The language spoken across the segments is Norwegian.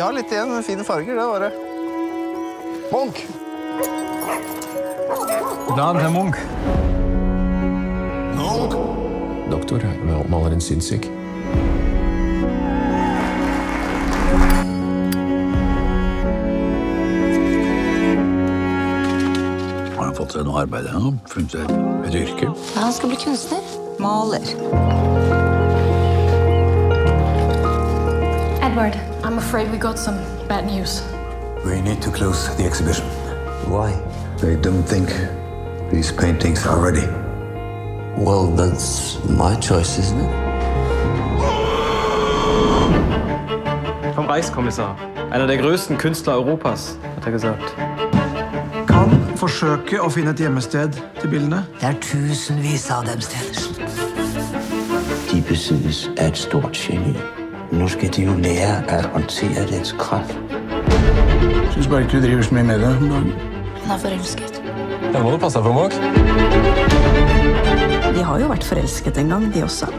vi har litt igjen med fine farger, det var det. Munch! Navn herr Munch. Munch? Doktor, maler en sinnssyk. Har han fått seg noe arbeid? Han har funnet seg et yrke. Ja, han skal bli kunstner. Maler. Edvard, I'm afraid we got some bad news. We need to close the exhibition. Why? They don't think these paintings are ready. Well, that's my choice, isn't it? Vom Reichskommissar. Einer der größten Künstler Europas, hat er gesagt. Kan forsøke å finne et hjemmested til bildene. Det tusenvis av dem steder. De besiddes af et stort geni. Nu skal de jo lære at håndtere dets kraft. Jeg synes bare ikke du driver så mye med det om dagen. Han er forelsket. Ja, må du passe for Munch. De har jo vært forelsket en gang, de også.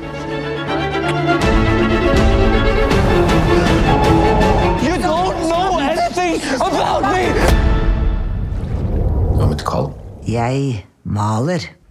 You don't know anything about me! Hva med et kall? Jeg maler.